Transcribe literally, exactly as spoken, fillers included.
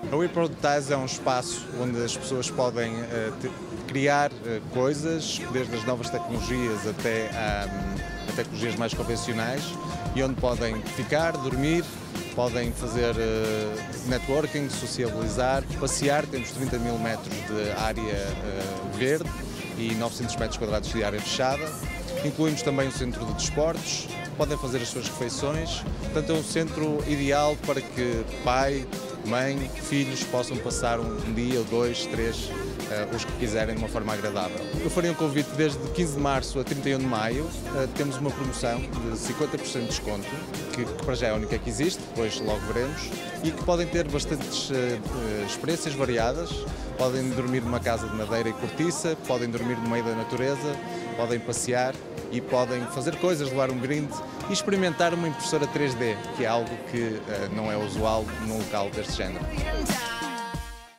A WeProductize é um espaço onde as pessoas podem uh, te, criar uh, coisas, desde as novas tecnologias até a um, tecnologias mais convencionais, e onde podem ficar, dormir, podem fazer uh, networking, sociabilizar, passear. Temos trinta mil metros de área uh, verde e novecentos metros quadrados de área fechada. Incluímos também um centro de desportos, podem fazer as suas refeições. Portanto, é um centro ideal para que pai, mãe, filhos possam passar um dia, ou dois, três, uh, os que quiserem, de uma forma agradável. Eu faria um convite desde quinze de março a trinta e um de maio. Uh, temos uma promoção de cinquenta por cento de desconto, que, que para já é a única que existe, depois logo veremos, e que podem ter bastantes uh, uh, experiências variadas. Podem dormir numa casa de madeira e cortiça, podem dormir no meio da natureza, podem passear e podem fazer coisas, levar um brinde e experimentar uma impressora três D, que é algo que uh, não é usual num local deste género.